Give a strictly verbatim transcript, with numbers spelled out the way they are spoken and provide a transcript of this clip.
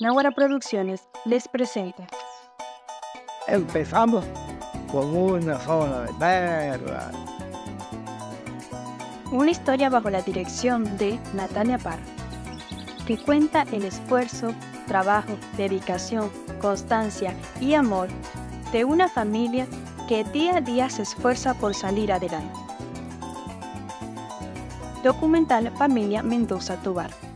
Náguara Producciones les presenta Empezamos con una zona de tierra. una historia bajo la dirección de Natalia Parra, que cuenta el esfuerzo, trabajo, dedicación, constancia y amor de una familia que día a día se esfuerza por salir adelante. Documental Familia Mendoza Tovar.